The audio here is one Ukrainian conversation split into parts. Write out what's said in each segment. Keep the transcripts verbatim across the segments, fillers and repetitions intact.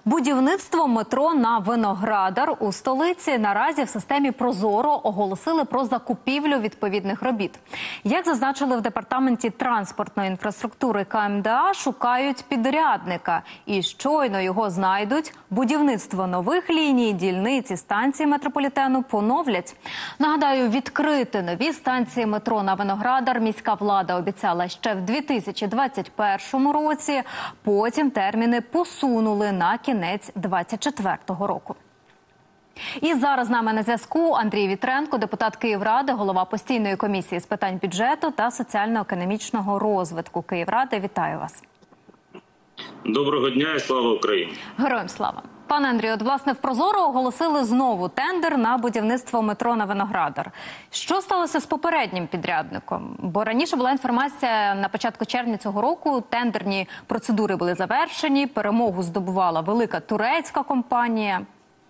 Будівництво метро на Виноградар у столиці наразі в системі «Прозоро» оголосили про закупівлю відповідних робіт. Як зазначили в Департаменті транспортної інфраструктури Ка Ем Де А, шукають підрядника. І щойно його знайдуть, будівництво нових ліній, дільниць і станцій метрополітену поновлять. Нагадаю, відкрити нові станції метро на Виноградар міська влада обіцяла ще в дві тисячі двадцять першому році. Потім терміни посунули на кінець двадцять четвертого року. І зараз з нами на зв'язку Андрій Вітренко, депутат Київради, голова постійної комісії з питань бюджету та соціально-економічного розвитку Київради. Вітаю вас. Доброго дня і слава Україні. Героям слава. Пане Андрію, от, власне, в «Прозоро» оголосили знову тендер на будівництво метро на Виноградар. Що сталося з попереднім підрядником? Бо раніше була інформація, на початку червня цього року тендерні процедури були завершені, перемогу здобувала велика турецька компанія.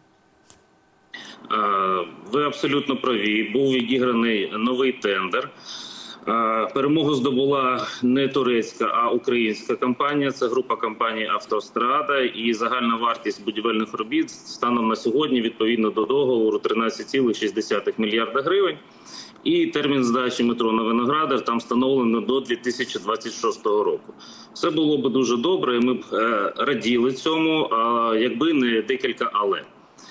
Ви абсолютно праві. Був відіграний новий тендер. Перемогу здобула не турецька, а українська компанія. Це група компаній «Автострада». І загальна вартість будівельних робіт станом на сьогодні, відповідно до договору, тринадцять цілих шість десятих мільярда гривень. І термін здачі метро на Виноградар там встановлено до дві тисячі двадцять шостого року. Все було б дуже добре, і ми б раділи цьому, якби не декілька «але».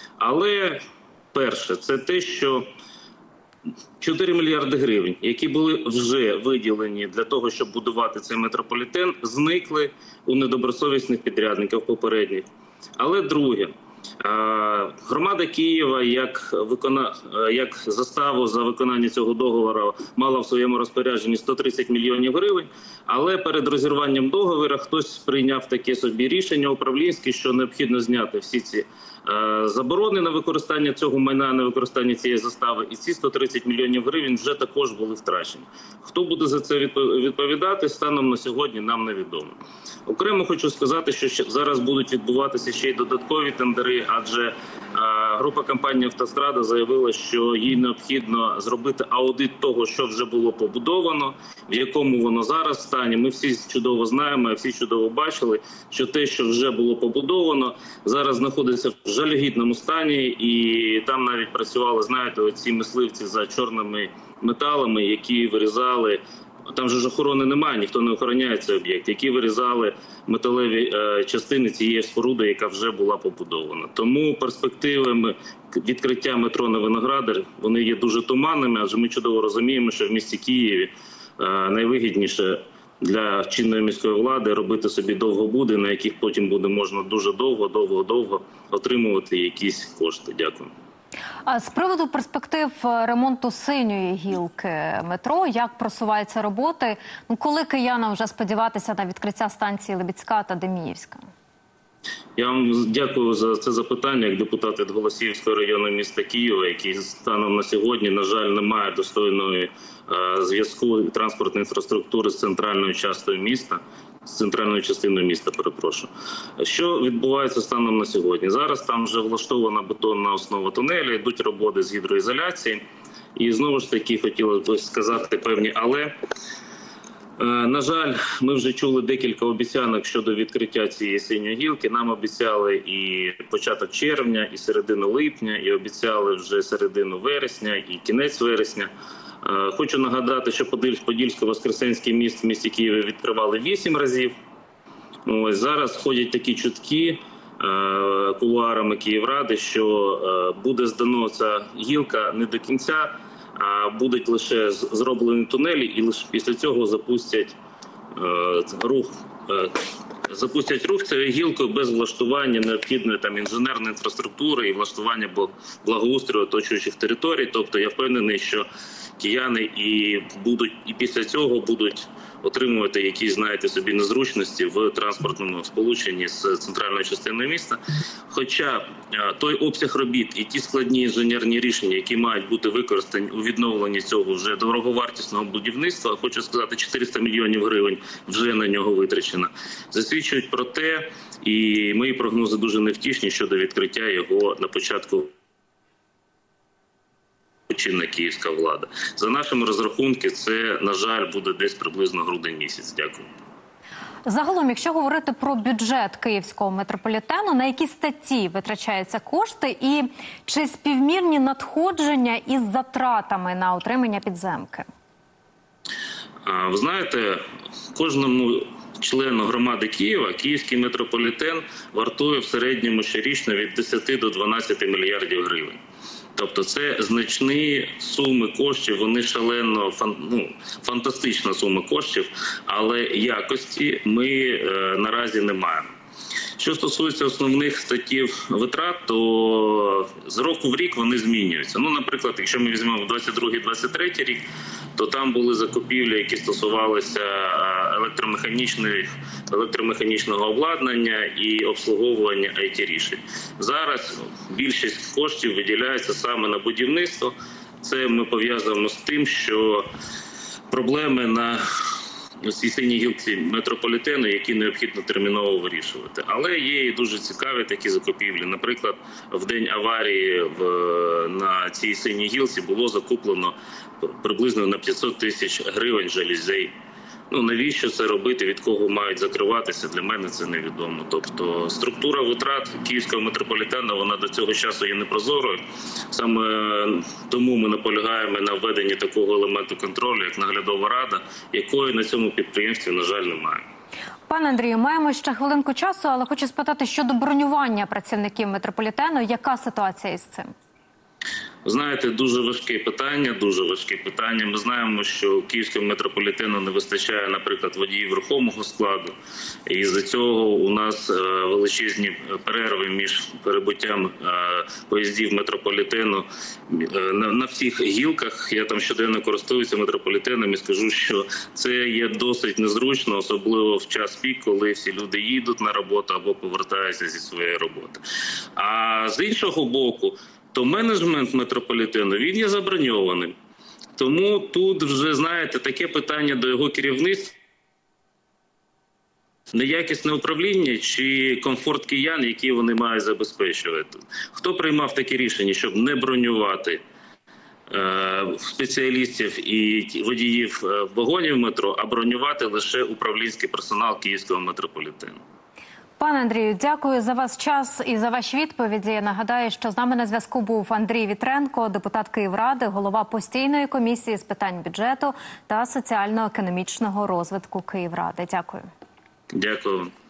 Але перше, це те, що чотири мільярди гривень, які були вже виділені для того, щоб будувати цей метрополітен, зникли у недобросовісних підрядників попередніх. Але друге, громада Києва як, викона... як заставу за виконання цього договору мала в своєму розпорядженні сто тридцять мільйонів гривень, але перед розірванням договору хтось прийняв таке собі рішення управлінське, що необхідно зняти всі ці заборони на використання цього майна, на використання цієї застави, і ці сто тридцять мільйонів гривень вже також були втрачені. Хто буде за це відповідати, станом на сьогодні нам невідомо. Окремо хочу сказати, що зараз будуть відбуватися ще й додаткові тендери, адже група компанії «Автострада» заявила, що їй необхідно зробити аудит того, що вже було побудовано, в якому воно зараз стані. Ми всі чудово знаємо, всі чудово бачили, що те, що вже було побудовано, зараз знаходиться в жалюгідному стані, і там навіть працювали, знаєте, оці мисливці за чорними металами, які вирізали, там же ж охорони немає, ніхто не охороняє цей об'єкт, які вирізали металеві е, частини цієї споруди, яка вже була побудована. Тому перспективами відкриття метро на Виноградар, вони є дуже туманними, адже ми чудово розуміємо, що в місті Києві е, найвигідніше для чинної міської влади робити собі довгобуди, на яких потім буде можна дуже довго, довго, довго отримувати якісь кошти. Дякую. А з приводу перспектив ремонту синьої гілки метро, як просуваються роботи? Ну, коли киянам вже сподіватися на відкриття станції Лебідська та Деміївська? Я вам дякую за це запитання, як депутат від Голосіївського району міста Києва, який станом на сьогодні, на жаль, не має достойної е, зв'язку і транспортної інфраструктури з центральною частиною міста, з центральною частиною міста, перепрошую. Що відбувається станом на сьогодні? Зараз там вже влаштована бетонна основа тунелю, йдуть роботи з гідроізоляції. І знову ж таки хотіли б сказати певні «але». На жаль, ми вже чули декілька обіцянок щодо відкриття цієї синьої гілки. Нам обіцяли і початок червня, і середину липня, і обіцяли вже середину вересня, і кінець вересня. Хочу нагадати, що Подільсько-Воскресенський міст в місті Києві відкривали вісім разів. Ось зараз ходять такі чутки кулуарами Київради, що буде здано ця гілка не до кінця, а будуть лише зроблені тунелі, і лише після цього запустять е, рух. Е, запустять рух цією гілкою без влаштування необхідної там інженерної інфраструктури і влаштування благоустрою оточуючих територій. Тобто я впевнений, що кияни і будуть і після цього будуть отримувати якісь, знаєте, собі незручності в транспортному сполученні з центральною частиною міста. Хоча той обсяг робіт і ті складні інженерні рішення, які мають бути використані у відновленні цього вже дороговартісного будівництва, хочу сказати, чотириста мільйонів гривень вже на нього витрачено, засвідчують про те, і мої прогнози дуже невтішні щодо відкриття його на початку чинна київська влада. За нашими розрахунками, це, на жаль, буде десь приблизно грудень місяць. Дякую. Загалом, якщо говорити про бюджет київського метрополітену, на які статті витрачаються кошти і чи співмірні надходження із затратами на утримання підземки? Ви знаєте, кожному члену громади Києва київський метрополітен вартує в середньому щорічно від десяти до дванадцяти мільярдів гривень. Тобто це значні суми коштів, вони шалено, ну, фантастична сума коштів, але якості ми е, наразі не маємо. Що стосується основних статтів витрат, то з року в рік вони змінюються. Ну, наприклад, якщо ми візьмемо двадцять другий - двадцять третій рік, то там були закупівлі, які стосувалися електромеханічного обладнання і обслуговування ай ті-рішень. Зараз більшість коштів виділяється саме на будівництво. Це ми пов'язуємо з тим, що проблеми на цій синій гілці метрополітену, які необхідно терміново вирішувати. Але є і дуже цікаві такі закупівлі. Наприклад, в день аварії в, на цій синій гілці було закуплено приблизно на п'ятсот тисяч гривень жалюзей. Ну, навіщо це робити, від кого мають закриватися, для мене це невідомо. Тобто структура витрат київського метрополітену, вона до цього часу є непрозорою. Саме тому ми наполягаємо на введенні такого елементу контролю, як наглядова рада, якої на цьому підприємстві, на жаль, немає. Пане Андрію, маємо ще хвилинку часу, але хочу спитати щодо бронювання працівників метрополітену. Яка ситуація із цим? Знаєте, дуже важке питання, дуже важке питання. Ми знаємо, що київському метрополітену не вистачає, наприклад, водіїв рухомого складу. І з-за цього у нас величезні перерви між перебуттям поїздів метрополітену на всіх гілках. Я там щоденно користуюся метрополітеном і скажу, що це є досить незручно, особливо в час пік, коли всі люди їдуть на роботу або повертаються зі своєї роботи. А з іншого боку, то менеджмент метрополітену, він є заброньованим. Тому тут вже, знаєте, таке питання до його керівництва. Неякісне управління чи комфорт киян, які вони мають забезпечувати. Хто приймав таке рішення, щоб не бронювати е, спеціалістів і водіїв вагонів метро, а бронювати лише управлінський персонал київського метрополітену? Пане Андрію, дякую за ваш час і за ваші відповіді. Я нагадаю, що з нами на зв'язку був Андрій Вітренко, депутат Київради, голова постійної комісії з питань бюджету та соціально-економічного розвитку Київради. Дякую. Дякую.